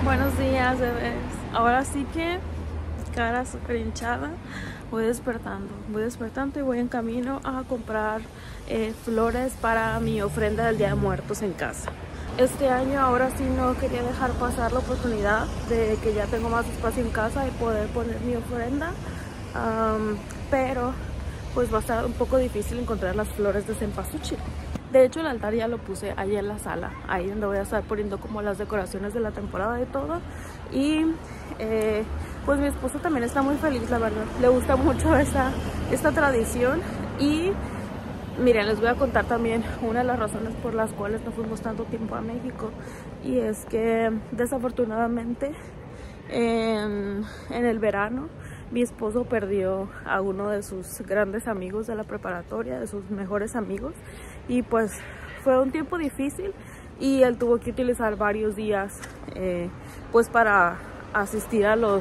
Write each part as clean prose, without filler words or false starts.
Buenos días, bebés. Ahora sí que cara súper hinchada. Voy despertando y voy en camino a comprar flores para mi ofrenda del Día de Muertos en casa. Este año ahora sí no quería dejar pasar la oportunidad de que ya tengo más espacio en casa y poder poner mi ofrenda, pero pues va a estar un poco difícil encontrar las flores de cempasúchil. De hecho, el altar ya lo puse ahí en la sala, ahí donde voy a estar poniendo como las decoraciones de la temporada y todo. Y pues mi esposo también está muy feliz, la verdad. Le gusta mucho esta tradición. Y miren, les voy a contar también una de las razones por las cuales no fuimos tanto tiempo a México. Y es que desafortunadamente en el verano mi esposo perdió a uno de sus grandes amigos de la preparatoria, de sus mejores amigos, y pues fue un tiempo difícil y él tuvo que utilizar varios días pues para asistir a los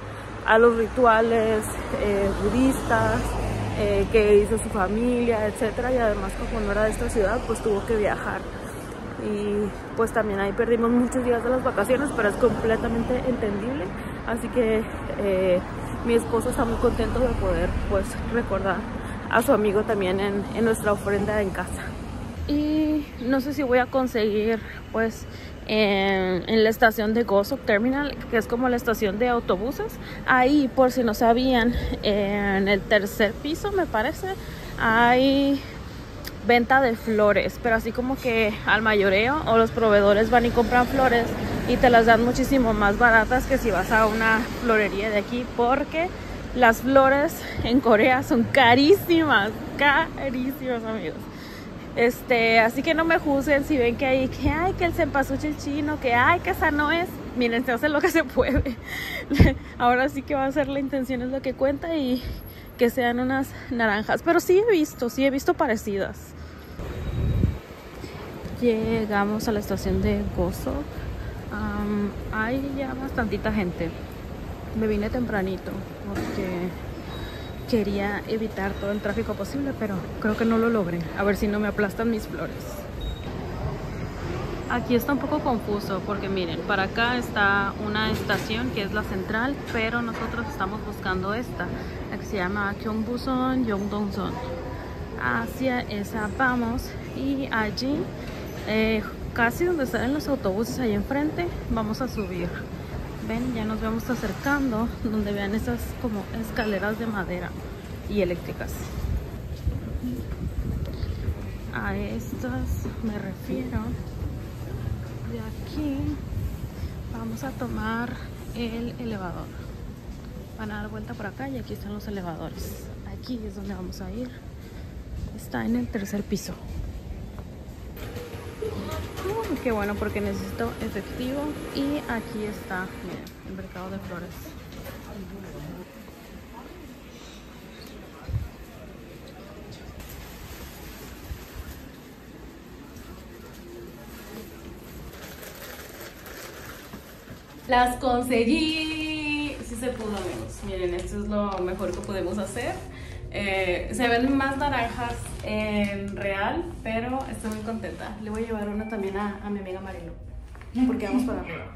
rituales budistas que hizo su familia, etcétera, y además como no era de esta ciudad pues tuvo que viajar. Y pues también ahí perdimos muchos días de las vacaciones, pero es completamente entendible. Así que mi esposo está muy contento de poder pues recordar a su amigo también en nuestra ofrenda en casa. Y no sé si voy a conseguir pues en la estación de Gozo Terminal, que es como la estación de autobuses. Ahí, por si no sabían, en el tercer piso me parece hay venta de flores, pero así como que al mayoreo, o los proveedores van y compran flores y te las dan muchísimo más baratas que si vas a una florería de aquí, porque las flores en Corea son carísimas, amigos. Así que no me juzguen si ven que hay que el cempasúchil chino, que esa no es. Miren, se hace lo que se puede. Ahora sí que va a ser la intención, es lo que cuenta, y que sean unas naranjas, pero sí he visto parecidas. Llegamos a la estación de Gozo. Hay ya bastantita gente. Me vine tempranito porque quería evitar todo el tráfico posible, pero creo que no lo logré. A ver si no me aplastan mis flores. Aquí está un poco confuso porque miren, para acá está una estación que es la central, pero nosotros estamos buscando esta, la que se llama Gyeongbuson, Yeongdongson. Hacia esa vamos, y allí, casi donde salen los autobuses, ahí enfrente, vamos a subir. Ven, ya nos vamos acercando, donde vean esas como escaleras de madera y eléctricas. A estas me refiero. De aquí vamos a tomar el elevador. Van a dar vuelta por acá y aquí están los elevadores. Aquí es donde vamos a ir. Está en el tercer piso. Qué bueno, porque necesito efectivo. Y aquí está, miren, el mercado de flores. Las conseguí. Sí se pudo, amigos. Miren, esto es lo mejor que podemos hacer. Se ven más naranjas en real, pero estoy muy contenta. Le voy a llevar una también a mi amiga Marilu, porque vamos para arriba.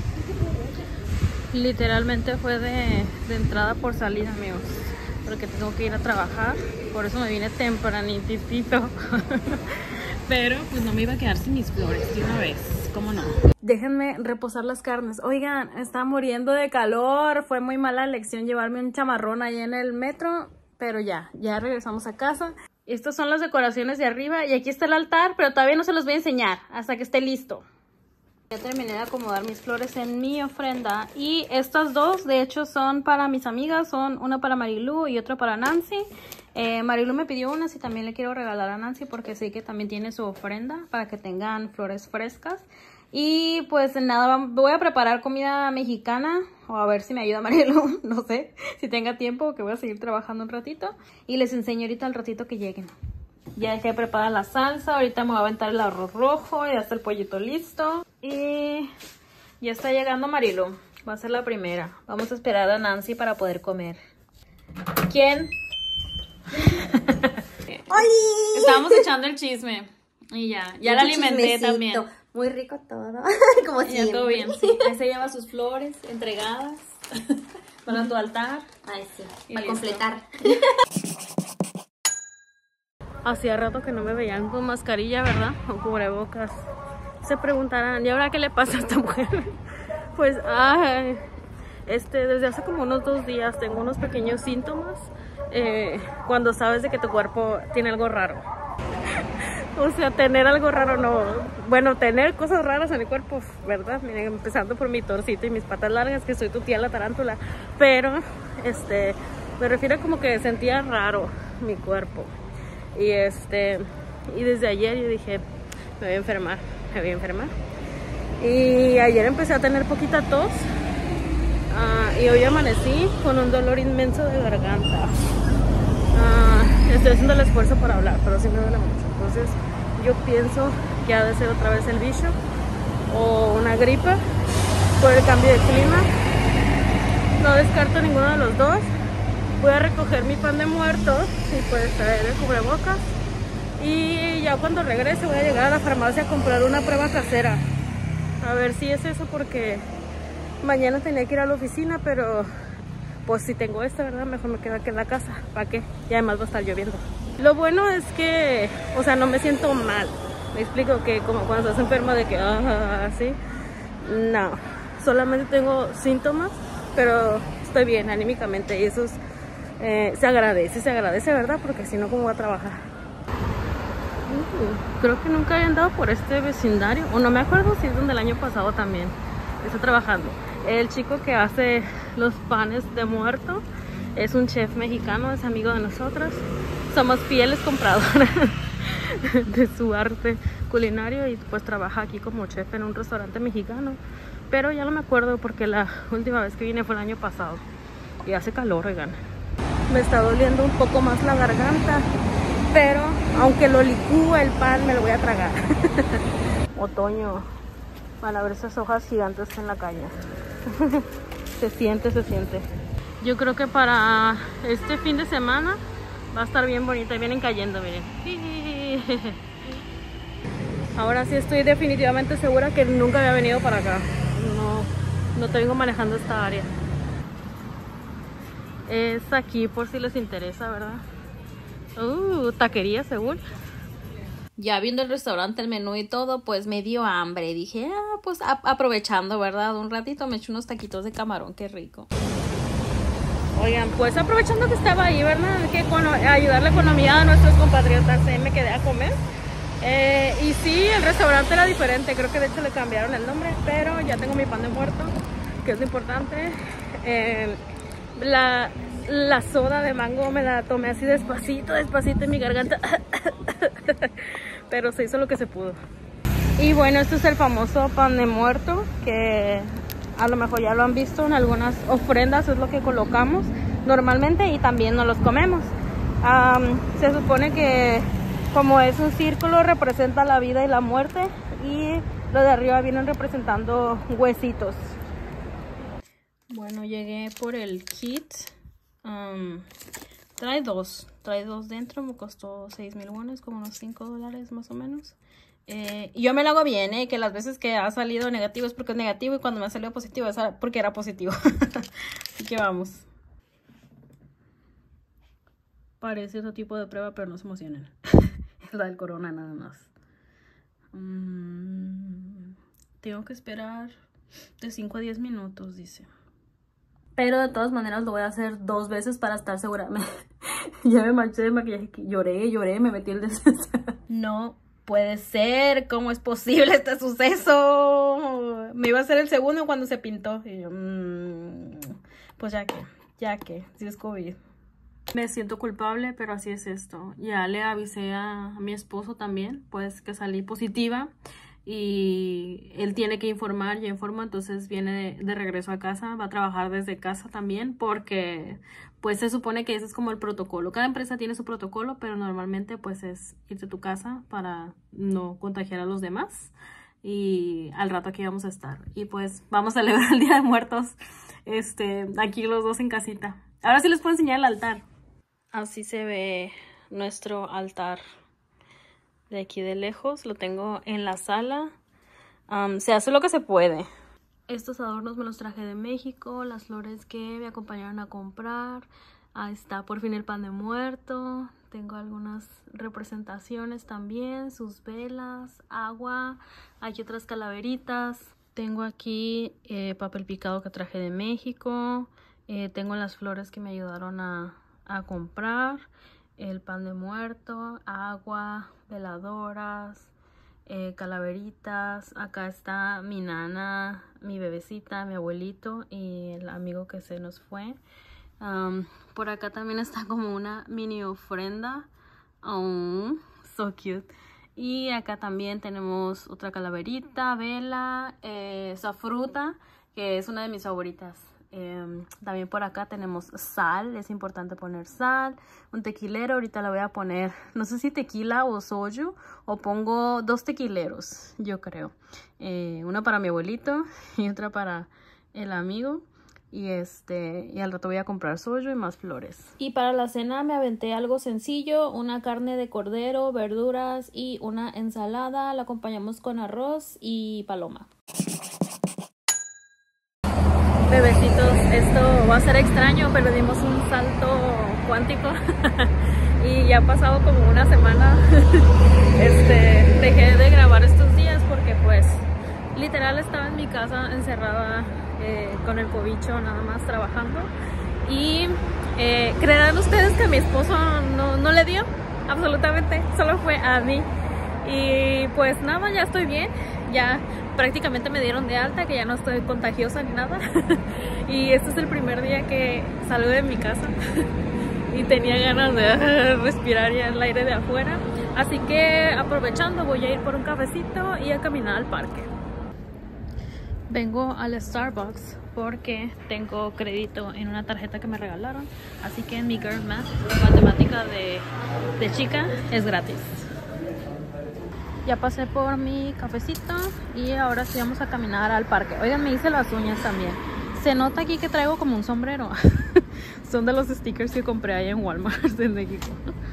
Literalmente fue de entrada por salida, amigos, porque tengo que ir a trabajar. Por eso me vine tempranitito. Pero pues no me iba a quedar sin mis flores de una vez, ¿cómo no? Déjenme reposar las carnes. Oigan, está muriendo de calor. Fue muy mala elección llevarme un chamarrón ahí en el metro, pero ya regresamos a casa. Estas son las decoraciones de arriba y aquí está el altar, pero todavía no se los voy a enseñar hasta que esté listo. Ya terminé de acomodar mis flores en mi ofrenda, y estas dos de hecho son para mis amigas, son una para Marilu y otra para Nancy. Marilu me pidió unas y también le quiero regalar a Nancy porque sé que también tiene su ofrenda para que tengan flores frescas. Y pues nada, voy a preparar comida mexicana, o a ver si me ayuda Marilu, no sé, si tenga tiempo, que voy a seguir trabajando un ratito. Y les enseño ahorita al ratito que lleguen. Ya dejé preparada la salsa, ahorita me voy a aventar el arroz rojo, ya está el pollito listo. Y ya está llegando Marilu, va a ser la primera. Vamos a esperar a Nancy para poder comer. ¿Quién? ¡Oli! Estábamos echando el chisme y ya la alimenté también. Muy rico todo, como Ya siempre. todo bien, sí. Ahí se lleva sus flores entregadas para tu altar. Ay, sí, Y para listo. completar. Hacía rato que no me veían con mascarilla, ¿verdad? O cubrebocas. Se preguntarán, ¿y ahora qué le pasa a esta mujer? Pues, ay, desde hace como unos 2 días tengo unos pequeños síntomas cuando sabes de que tu cuerpo tiene algo raro. O sea, tener algo raro no... Bueno, tener cosas raras en el cuerpo, ¿verdad? Miren, empezando por mi torcito y mis patas largas, que soy tu tía la tarántula. Pero, me refiero a como que sentía raro mi cuerpo. Y desde ayer yo dije, me voy a enfermar. Y ayer empecé a tener poquita tos. Y hoy amanecí con un dolor inmenso de garganta. Estoy haciendo el esfuerzo para hablar, pero sí me duele mucho. Entonces yo pienso que ha de ser otra vez el bicho o una gripa por el cambio de clima. No descarto ninguno de los dos. Voy a recoger mi pan de muerto y pues traer el cubrebocas. Y ya cuando regrese voy a llegar a la farmacia a comprar una prueba casera. A ver si es eso, porque mañana tenía que ir a la oficina, pero pues si tengo esta, ¿verdad? Mejor me quedo aquí en la casa. ¿Para qué? Y además va a estar lloviendo. Lo bueno es que, o sea, no me siento mal. Me explico, que como cuando estás enferma de que, así. No, solamente tengo síntomas, pero estoy bien anímicamente y eso se agradece, ¿verdad? Porque si no, ¿cómo voy a trabajar? Creo que nunca había andado por este vecindario, o no me acuerdo si es donde el año pasado también estoy trabajando. El chico que hace los panes de muerto es un chef mexicano, es amigo de nosotros. Somos fieles compradores de su arte culinario y pues trabaja aquí como chef en un restaurante mexicano. Pero ya no me acuerdo porque la última vez que vine fue el año pasado y hace calor, oigan. Me está doliendo un poco más la garganta, pero aunque lo licúe el pan, me lo voy a tragar. Otoño, van a ver esas hojas gigantes en la calle. Se siente. Yo creo que para este fin de semana va a estar bien bonita. Vienen cayendo, miren. Ahora sí estoy definitivamente segura que nunca había venido para acá. No te vengo manejando esta área. Es aquí por si les interesa, ¿verdad? Taquería, seguro. Ya viendo el restaurante, el menú y todo, pues me dio hambre. Dije, pues aprovechando, ¿verdad? Un ratito me eché unos taquitos de camarón, qué rico. Oigan, pues aprovechando que estaba ahí, ¿verdad? Que ayudar la economía a nuestros compatriotas, me quedé a comer. Y sí, el restaurante era diferente, creo que de hecho le cambiaron el nombre, pero ya tengo mi pan de muerto, que es lo importante. La soda de mango me la tomé así despacito en mi garganta. Pero se hizo lo que se pudo. Y bueno, este es el famoso pan de muerto, que a lo mejor ya lo han visto en algunas ofrendas, es lo que colocamos normalmente y también nos los comemos. Se supone que como es un círculo representa la vida y la muerte, y lo de arriba vienen representando huesitos. Bueno, llegué por el kit. Trae dos dentro, me costó 6,000 wones, como unos $5 más o menos. Y yo me lo hago bien, que las veces que ha salido negativo es porque es negativo, y cuando me ha salido positivo es porque era positivo. Así que vamos. Parece otro tipo de prueba, pero no se emocionen. Es la del corona nada más. Tengo que esperar de 5 a 10 minutos, dice. Pero de todas maneras lo voy a hacer 2 veces para estar segura. Ya me manché de maquillaje, lloré, me metí el descenso. No puede ser, ¿cómo es posible este suceso? Me iba a hacer el segundo cuando se pintó. Y yo, pues ya que, si es COVID. Me siento culpable, pero así es esto. Ya le avisé a mi esposo también, pues que salí positiva. Y él tiene que informar, yo informo, entonces viene de regreso a casa, va a trabajar desde casa también, porque pues se supone que ese es como el protocolo. Cada empresa tiene su protocolo, pero normalmente pues es irte a tu casa para no contagiar a los demás, y al rato aquí vamos a estar. Y pues vamos a celebrar el Día de Muertos, aquí los dos en casita. Ahora sí les puedo enseñar el altar. Así se ve nuestro altar. De aquí de lejos, lo tengo en la sala. Se hace lo que se puede. Estos adornos me los traje de México, las flores que me acompañaron a comprar. Ahí está por fin el pan de muerto. Tengo algunas representaciones también, sus velas, agua, hay otras calaveritas. Tengo aquí papel picado que traje de México. Tengo las flores que me ayudaron a comprar. El pan de muerto, agua, veladoras, calaveritas. Acá está mi nana, mi bebecita, mi abuelito y el amigo que se nos fue. Por acá también está como una mini ofrenda. Oh, so cute. Y acá también tenemos otra calaverita, vela, esa fruta que es una de mis favoritas. También por acá tenemos sal, es importante poner sal, un tequilero, ahorita la voy a poner, no sé si tequila o soju, o pongo 2 tequileros, yo creo. Una para mi abuelito y otra para el amigo. Y al rato voy a comprar soju y más flores. Y para la cena me aventé algo sencillo, una carne de cordero, verduras y una ensalada. La acompañamos con arroz y paloma. Bebecitos, esto va a ser extraño, pero dimos un salto cuántico y ya ha pasado como una semana. Dejé de grabar estos días porque pues literal estaba en mi casa encerrada con el cobicho nada más trabajando. Y creerán ustedes que a mi esposo no le dio absolutamente, solo fue a mí. Y pues nada, ya estoy bien, ya prácticamente me dieron de alta, que ya no estoy contagiosa ni nada. Y este es el primer día que salgo de mi casa y tenía ganas de respirar ya el aire de afuera. Así que aprovechando voy a ir por un cafecito y a caminar al parque. Vengo al Starbucks porque tengo crédito en una tarjeta que me regalaron. Así que en mi Girl Math, matemática de chica, es gratis. Ya pasé por mi cafecito y ahora sí vamos a caminar al parque. Oigan, me hice las uñas también. Se nota aquí que traigo como un sombrero. Son de los stickers que compré ahí en Walmart en México.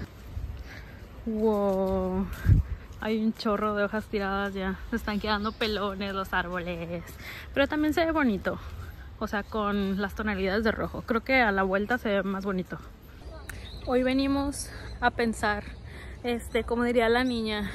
Wow. Hay un chorro de hojas tiradas ya. Se están quedando pelones los árboles. Pero también se ve bonito. O sea, con las tonalidades de rojo. Creo que a la vuelta se ve más bonito. Hoy venimos a pensar, como diría la niña,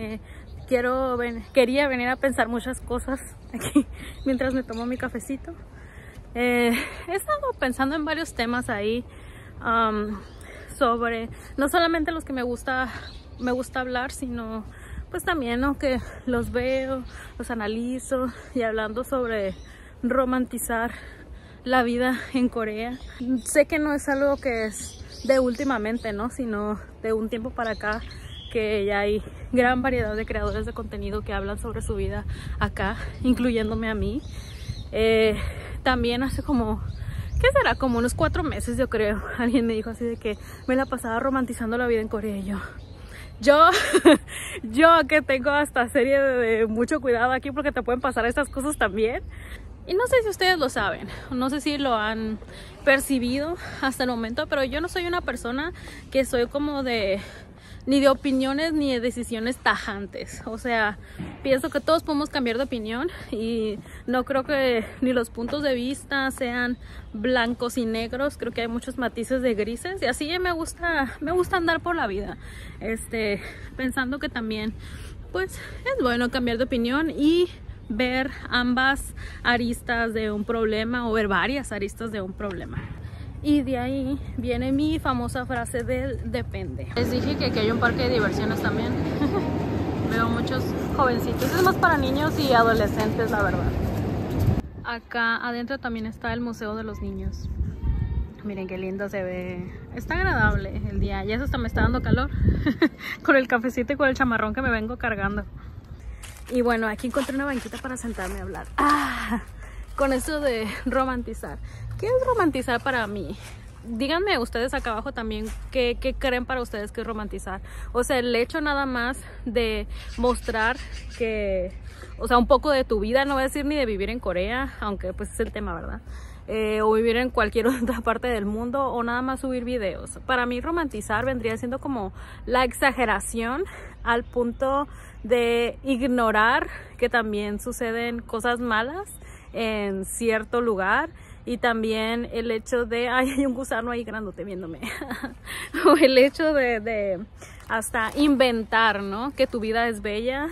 quería venir a pensar muchas cosas aquí mientras me tomo mi cafecito. He estado pensando en varios temas ahí, sobre no solamente los que me gusta hablar, sino pues también, ¿no?, que los veo, los analizo, y hablando sobre romantizar la vida en Corea. Sé que no es algo que es de últimamente, ¿no?, sino de un tiempo para acá, que ya hay gran variedad de creadores de contenido que hablan sobre su vida acá, incluyéndome a mí. También hace como, ¿qué será? Como unos 4 meses, yo creo, alguien me dijo así de que me la pasaba romantizando la vida en Corea. Y yo que tengo hasta serie de mucho cuidado aquí porque te pueden pasar estas cosas también. Y no sé si ustedes lo saben, no sé si lo han percibido hasta el momento, pero yo no soy una persona que soy como ni de opiniones ni de decisiones tajantes. O sea, pienso que todos podemos cambiar de opinión y no creo que ni los puntos de vista sean blancos y negros. Creo que hay muchos matices de grises y así me gusta andar por la vida, pensando que también pues es bueno cambiar de opinión y ver ambas aristas de un problema, o ver varias aristas de un problema. Y de ahí viene mi famosa frase del depende. Les dije que aquí hay un parque de diversiones también. Veo muchos jovencitos. Es más para niños y adolescentes, la verdad. Acá adentro también está el Museo de los Niños. Miren qué lindo se ve. Está agradable el día. Ya eso hasta me está dando calor. Con el cafecito y con el chamarrón que me vengo cargando. Y bueno, aquí encontré una banquita para sentarme a hablar. Con eso de romantizar. ¿Qué es romantizar para mí? díganme ustedes acá abajo también qué creen para ustedes que es romantizar. O sea, el hecho nada más de mostrar que, o sea, un poco de tu vida, no voy a decir ni de vivir en Corea, aunque pues es el tema, ¿verdad? O vivir en cualquier otra parte del mundo, o nada más subir videos. Para mí romantizar vendría siendo como la exageración al punto de ignorar que también suceden cosas malas en cierto lugar, y también el hecho de, ay, hay un gusano ahí grandote viéndome, o el hecho de hasta inventar, ¿no? Que tu vida es bella,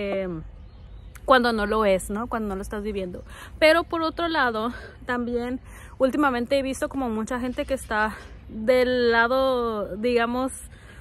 cuando no lo es, ¿no? Cuando no lo estás viviendo. Pero por otro lado, también últimamente he visto como mucha gente que está del lado, digamos,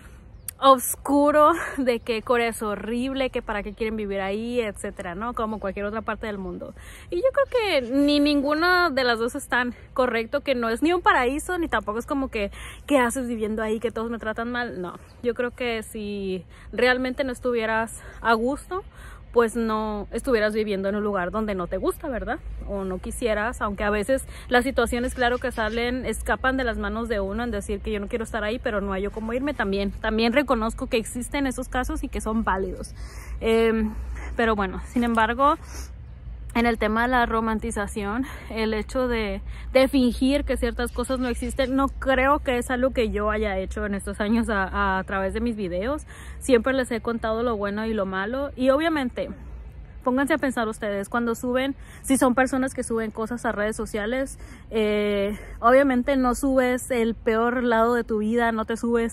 oscuro de que Corea es horrible, que para qué quieren vivir ahí, etcétera, ¿no? Como cualquier otra parte del mundo. Y yo creo que ni ninguna de las dos están correcto, que no es ni un paraíso, ni tampoco es como que ¿qué haces viviendo ahí? Que todos me tratan mal. No, yo creo que si realmente no estuvieras a gusto, pues no estuvieras viviendo en un lugar donde no te gusta, ¿verdad? O no quisieras, aunque a veces las situaciones, claro que salen, escapan de las manos de uno en decir que yo no quiero estar ahí, pero no hay yo cómo irme. También reconozco que existen esos casos y que son válidos. Pero bueno, sin embargo, en el tema de la romantización, el hecho de fingir que ciertas cosas no existen, no creo que es algo que yo haya hecho en estos años a través de mis videos. Siempre les he contado lo bueno y lo malo, y obviamente pónganse a pensar ustedes cuando suben, si son personas que suben cosas a redes sociales, obviamente no subes el peor lado de tu vida, no te subes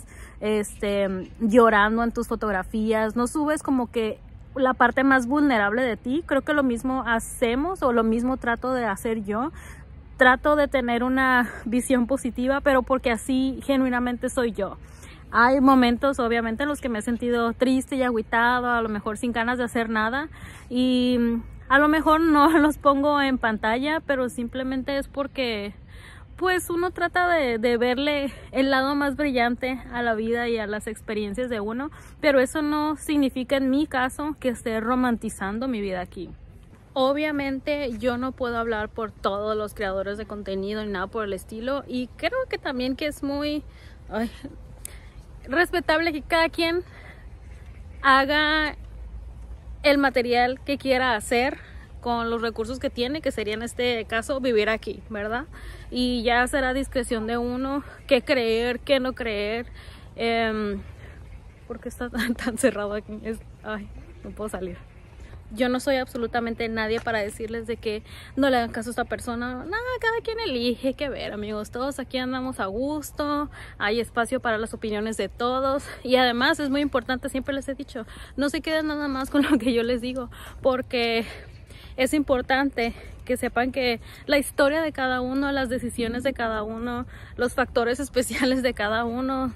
llorando en tus fotografías, no subes como que la parte más vulnerable de ti. Creo que lo mismo hacemos, o lo mismo trato de hacer yo. Trato de tener una visión positiva, pero porque así genuinamente soy yo. Hay momentos obviamente en los que me he sentido triste y agüitado, a lo mejor sin ganas de hacer nada, y a lo mejor no los pongo en pantalla, pero simplemente es porque pues uno trata de verle el lado más brillante a la vida y a las experiencias de uno, pero eso no significa en mi caso que esté romantizando mi vida aquí. Obviamente yo no puedo hablar por todos los creadores de contenido ni nada por el estilo, y creo que también que es muy respetable que cada quien haga el material que quiera hacer con los recursos que tiene, que sería en este caso vivir aquí, ¿verdad? Y ya será discreción de uno qué creer, qué no creer. ¿Por qué está tan cerrado aquí? Ay, no puedo salir. Yo no soy absolutamente nadie para decirles de que no le hagan caso a esta persona. Nada, cada quien elige qué ver, amigos. Todos aquí andamos a gusto, hay espacio para las opiniones de todos, y además es muy importante, siempre les he dicho, no se queden nada más con lo que yo les digo, porque es importante que sepan que la historia de cada uno, las decisiones de cada uno, los factores especiales de cada uno,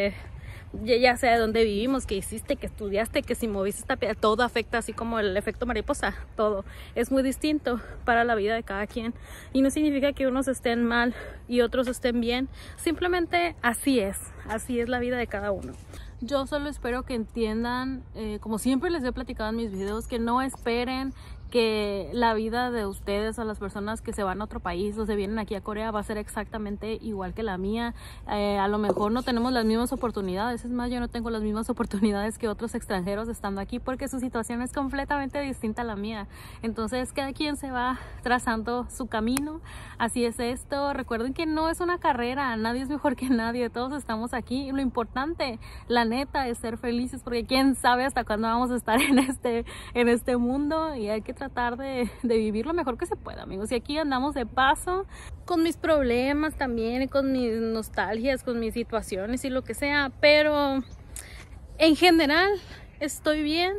ya sea de dónde vivimos, que hiciste, que estudiaste, que si moviste esta piedra, todo afecta, así como el efecto mariposa, todo es muy distinto para la vida de cada quien, y no significa que unos estén mal y otros estén bien, simplemente así es la vida de cada uno. Yo solo espero que entiendan, como siempre les he platicado en mis videos, que no esperen que la vida de ustedes, a las personas que se van a otro país o se vienen aquí a Corea, va a ser exactamente igual que la mía. A lo mejor no tenemos las mismas oportunidades, es más, yo no tengo las mismas oportunidades que otros extranjeros estando aquí, porque su situación es completamente distinta a la mía. Entonces cada quien se va trazando su camino, así es esto. Recuerden que no es una carrera, nadie es mejor que nadie, todos estamos aquí, y lo importante, la neta, es ser felices, porque quién sabe hasta cuándo vamos a estar en este mundo, y hay que tratar de vivir lo mejor que se pueda, amigos. Y aquí andamos de paso, con mis problemas también, con mis nostalgias, con mis situaciones y lo que sea, pero en general estoy bien.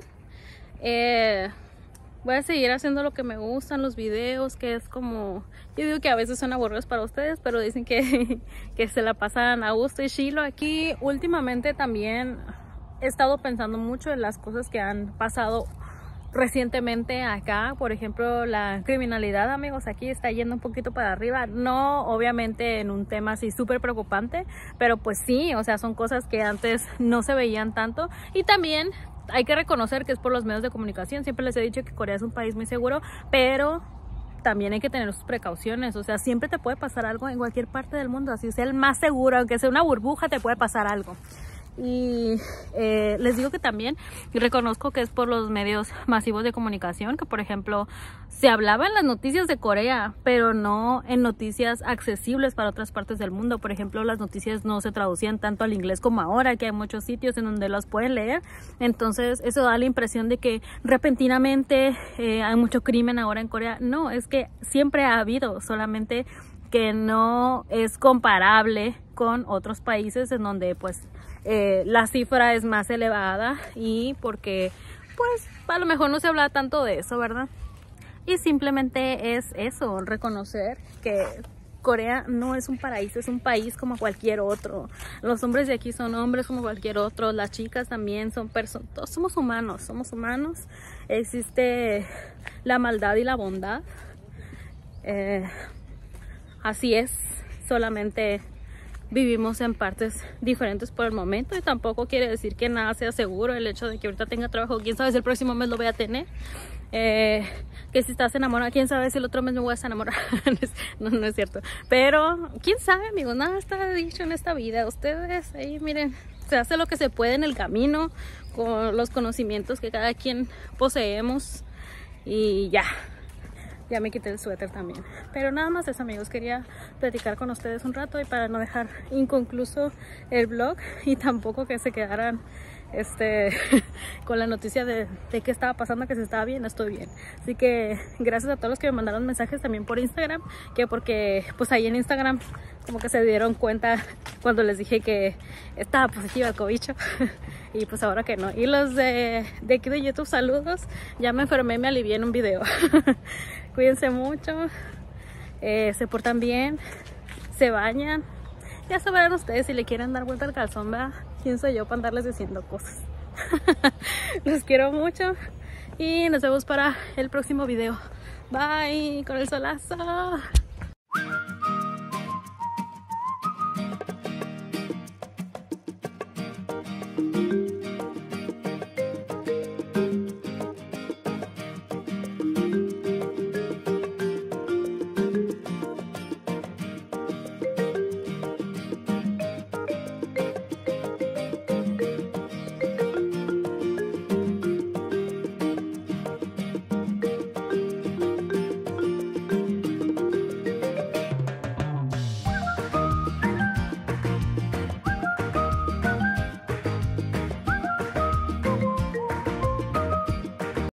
Voy a seguir haciendo lo que me gustan, los videos, que es como, yo digo que a veces son aburridos para ustedes, pero dicen que se la pasan a gusto y chilo. Aquí últimamente también he estado pensando mucho en las cosas que han pasado recientemente acá. Por ejemplo, la criminalidad, amigos, aquí está yendo un poquito para arriba, no obviamente en un tema así súper preocupante, pero pues sí, o sea, son cosas que antes no se veían tanto. Y también hay que reconocer que es por los medios de comunicación. Siempre les he dicho que Corea es un país muy seguro, pero también hay que tener sus precauciones. O sea, siempre te puede pasar algo en cualquier parte del mundo, así sea el más seguro, aunque sea una burbuja, te puede pasar algo. Y les digo que también reconozco que es por los medios masivos de comunicación, que por ejemplo se hablaba en las noticias de Corea, pero no en noticias accesibles para otras partes del mundo. Por ejemplo, las noticias no se traducían tanto al inglés como ahora, que hay muchos sitios en donde las pueden leer. Entonces eso da la impresión de que repentinamente hay mucho crimen ahora en Corea. No, es que siempre ha habido, solamente que no es comparable con otros países en donde pues la cifra es más elevada, y porque pues a lo mejor no se habla tanto de eso, ¿verdad? Y simplemente es eso, reconocer que Corea no es un paraíso, es un país como cualquier otro. Los hombres de aquí son hombres como cualquier otro, las chicas también son personas, todos somos humanos, existe la maldad y la bondad, así es, solamente vivimos en partes diferentes por el momento, y tampoco quiere decir que nada sea seguro. El hecho de que ahorita tenga trabajo, quién sabe si el próximo mes lo voy a tener, que si estás enamorada, quién sabe si el otro mes me voy a enamorar. No es cierto, pero quién sabe, amigos, nada está dicho en esta vida. Ustedes ahí miren, se hace lo que se puede en el camino con los conocimientos que cada quien poseemos, y ya me quité el suéter también. Pero nada más eso, amigos, quería platicar con ustedes un rato, y para no dejar inconcluso el vlog, y tampoco que se quedaran con la noticia de qué estaba pasando, que se estaba bien, estoy bien. Así que gracias a todos los que me mandaron mensajes también por Instagram, que porque pues ahí en Instagram como que se dieron cuenta cuando les dije que estaba positiva el cobicho y pues ahora que no. Y los de aquí de YouTube, saludos, ya me enfermé, me alivié en un video. Cuídense mucho, se portan bien, se bañan. Ya sabrán ustedes si le quieren dar vuelta al calzón, ¿verdad? ¿Quién soy yo para andarles diciendo cosas? Los quiero mucho y nos vemos para el próximo video. Bye, con el solazo.